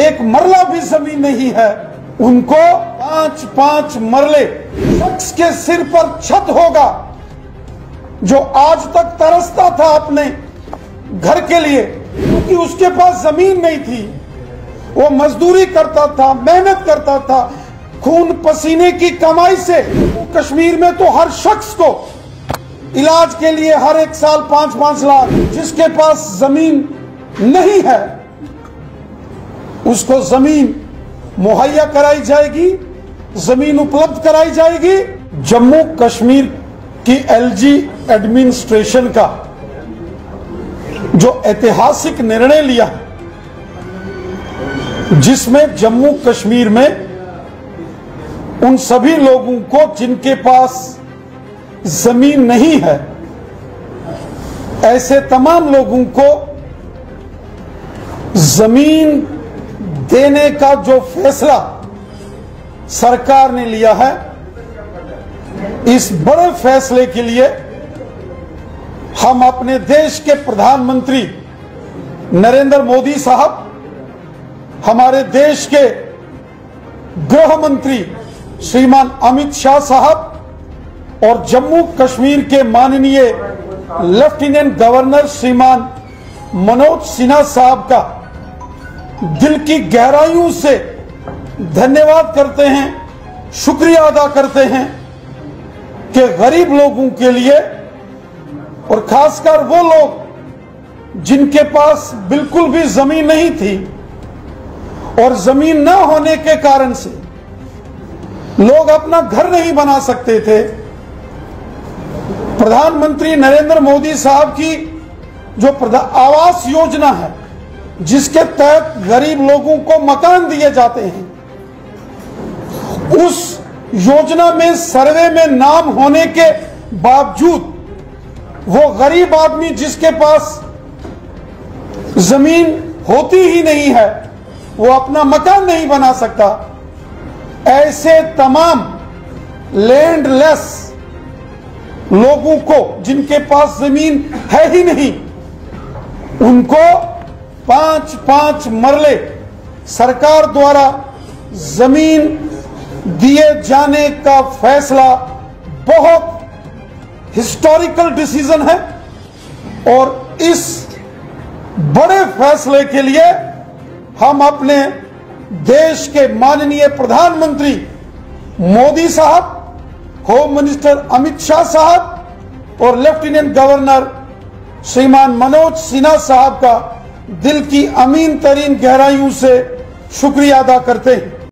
एक मरला भी जमीन नहीं है, उनको 5-5 मरले शख्स के सिर पर छत होगा जो आज तक तरसता था अपने घर के लिए, क्योंकि उसके पास जमीन नहीं थी। वो मजदूरी करता था, मेहनत करता था, खून पसीने की कमाई से। कश्मीर में तो हर शख्स को इलाज के लिए हर एक साल 5-5 लाख, जिसके पास जमीन नहीं है उसको जमीन मुहैया कराई जाएगी, जमीन उपलब्ध कराई जाएगी। जम्मू कश्मीर की एलजी एडमिनिस्ट्रेशन का जो ऐतिहासिक निर्णय लिया, जिसमें जम्मू कश्मीर में उन सभी लोगों को जिनके पास जमीन नहीं है, ऐसे तमाम लोगों को जमीन देने का जो फैसला सरकार ने लिया है, इस बड़े फैसले के लिए हम अपने देश के प्रधानमंत्री नरेंद्र मोदी साहब, हमारे देश के गृह मंत्री श्रीमान अमित शाह साहब और जम्मू कश्मीर के माननीय लेफ्टिनेंट गवर्नर श्रीमान मनोज सिन्हा साहब का दिल की गहराइयों से धन्यवाद करते हैं, शुक्रिया अदा करते हैं कि गरीब लोगों के लिए और खासकर वो लोग जिनके पास बिल्कुल भी जमीन नहीं थी और जमीन न होने के कारण से लोग अपना घर नहीं बना सकते थे, प्रधानमंत्री नरेंद्र मोदी साहब की जो आवास योजना है, जिसके तहत गरीब लोगों को मकान दिए जाते हैं, उस योजना में सर्वे में नाम होने के बावजूद वो गरीब आदमी जिसके पास जमीन होती ही नहीं है, वो अपना मकान नहीं बना सकता। ऐसे तमाम लैंडलेस लोगों को जिनके पास जमीन है ही नहीं, उनको 5-5 मरले सरकार द्वारा जमीन दिए जाने का फैसला बहुत हिस्टोरिकल डिसीजन है। और इस बड़े फैसले के लिए हम अपने देश के माननीय प्रधानमंत्री मोदी साहब, होम मिनिस्टर अमित शाह साहब और लेफ्टिनेंट गवर्नर श्रीमान मनोज सिन्हा साहब का दिल की अमीन तरीन गहराइयों से शुक्रिया अदा करते हैं।